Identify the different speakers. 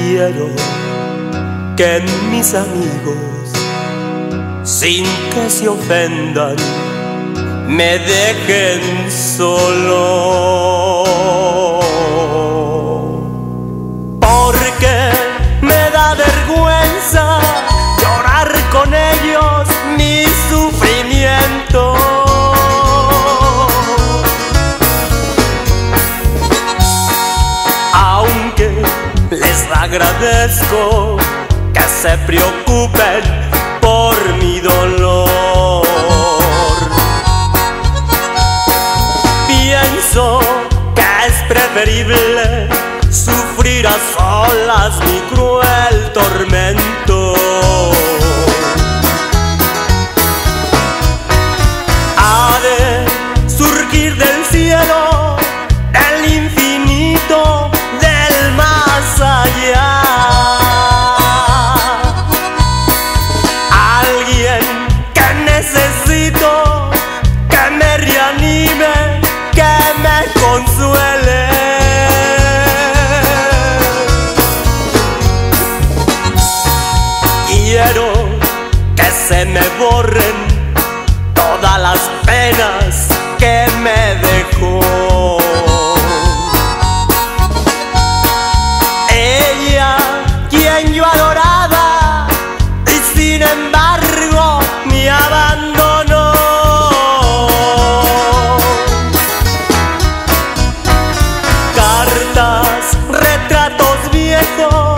Speaker 1: quiero que mis amigos, sin que se ofendan, me dejen solo. Porque me da vergüenza llorar con ellos mi sufrimiento. Aunque les agradezco que se preocupen por mi dolor, pienso que es preferible sufrir a solas mi cruel tormento. Ha de surgir del cielo, del infinito, del más allá, alguien que necesito, que me reanime, que me consuele. Quiero que se me borren todas las penas que me dejó. Ella, quien yo adoraba, y sin embargo me abandonó. Cartas, retratos viejos